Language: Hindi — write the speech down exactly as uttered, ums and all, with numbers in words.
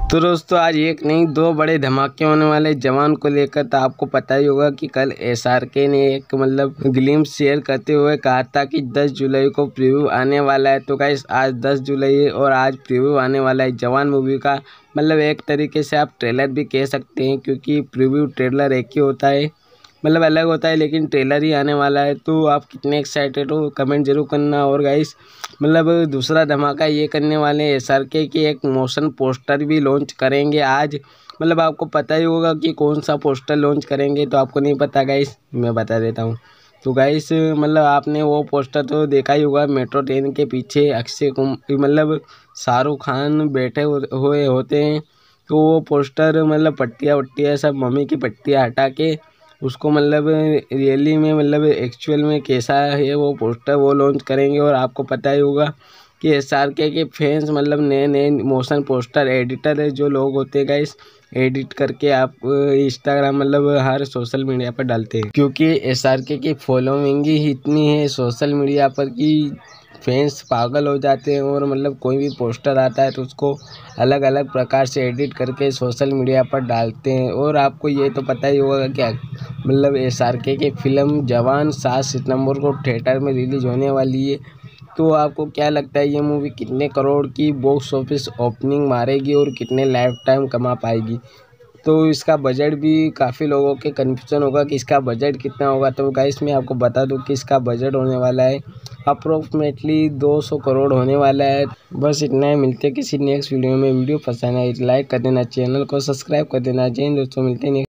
तो दोस्तों आज एक नहीं दो बड़े धमाके होने वाले जवान को लेकर। तो आपको पता ही होगा कि कल एसआरके ने एक मतलब ग्लिम्स शेयर करते हुए कहा था कि दस जुलाई को प्रीव्यू आने वाला है। तो गाइस आज दस जुलाई है और आज प्रीव्यू आने वाला है जवान मूवी का। मतलब एक तरीके से आप ट्रेलर भी कह सकते हैं, क्योंकि प्रीव्यू ट्रेलर एक ही होता है, मतलब अलग होता है, लेकिन ट्रेलर ही आने वाला है। तो आप कितने एक्साइटेड हो कमेंट जरूर करना। और गाइस मतलब दूसरा धमाका ये करने वाले हैं एसआरके की एक मोशन पोस्टर भी लॉन्च करेंगे आज। मतलब आपको पता ही होगा कि कौन सा पोस्टर लॉन्च करेंगे, तो आपको नहीं पता गाइस, मैं बता देता हूँ। तो गाइस मतलब आपने वो पोस्टर तो देखा ही होगा, मेट्रो ट्रेन के पीछे अक्षय कुमार मतलब शाहरुख खान बैठे हुए होते हैं। तो वो पोस्टर मतलब पट्टियाँ वट्टियाँ सब मम्मी की पट्टियाँ हटा के उसको मतलब रियली में मतलब एक्चुअल में कैसा है वो पोस्टर वो लॉन्च करेंगे। और आपको पता ही होगा कि एसआरके के फैंस मतलब नए नए मोशन पोस्टर एडिटर है जो लोग होते हैं गाइस, एडिट करके आप इंस्टाग्राम मतलब हर सोशल मीडिया पर डालते हैं, क्योंकि एसआरके की फॉलोइंग ही इतनी है सोशल मीडिया पर कि फैंस पागल हो जाते हैं। और मतलब कोई भी पोस्टर आता है तो उसको अलग अलग प्रकार से एडिट करके सोशल मीडिया पर डालते हैं। और आपको ये तो पता ही होगा क्या मतलब एसआरके की फिल्म जवान सात सितंबर को थिएटर में रिलीज होने वाली है। तो आपको क्या लगता है ये मूवी कितने करोड़ की बॉक्स ऑफिस ओपनिंग मारेगी और कितने लाइफ टाइम कमा पाएगी? तो इसका बजट भी काफ़ी लोगों के कन्फ्यूजन होगा कि इसका बजट कितना होगा। तो गाइस मैं आपको बता दूं कि इसका बजट होने वाला है अप्रोक्सीमेटली दो सौ करोड़ होने वाला है। बस इतना ही, मिलते हैं किसी नेक्स्ट वीडियो में। वीडियो पसंद आए लाइक कर देना, चैनल को सब्सक्राइब कर देना। जय हिंद दोस्तों, मिलते हैं।